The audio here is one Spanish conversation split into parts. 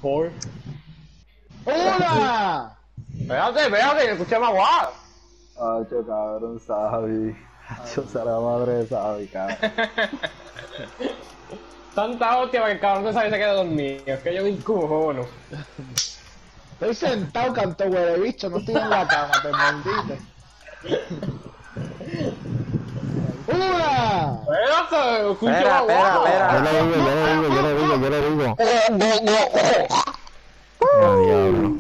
Por. ¡Una! Espérate, escuché más guau. Hacho, cabrón, Sabi. Hacho, será la madre de Sabi, cabrón. Tanta hostia para que el cabrón de Sabi se quede dormido. Es que yo me encojono. Estoy sentado, canto huele bicho, no estoy en la cama, te maldito. ¡Una! Espérate, escucho Espera, más guau. yo le digo. Ah, diablo.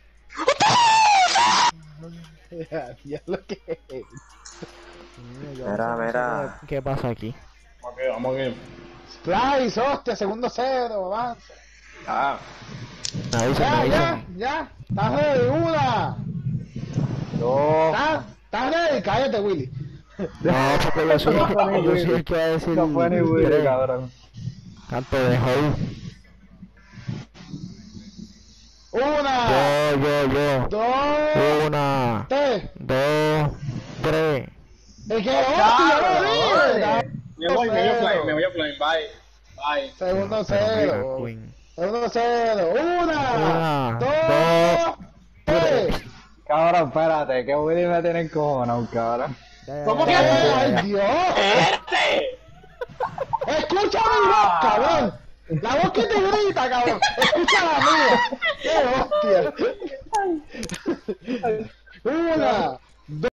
Ya lo que es. Mira. ¿Qué pasa aquí? Vamos aquí. Splice, hostia, segundo cero, avance. Ah. Me avisan. Ya. ¿Estás ready? ¡Una! No, ¿Estás ready? Cállate, Willy. No, porque yo soy el que va a decir. no fue ni Willy, tres. cabrón. Canto de Hole. ¡Una! Yo. ¡Dos! Una, ¡Tres! 2, 3. ¡Es que hostia, ya lo dije! Me voy offline, bye. Segundo cero. Queen. Segundo cero. ¡Una! Una, ¡Dos! ¡Tres! Cabrón, espérate, que Willy me tiene encojonado, cabrón. ¿Cómo que? ¡Ay, Dios! ¡Escucha mi voz, cabrón! La voz que te grita, cabrón. Escucha la mía. ¡Qué hostia! Una,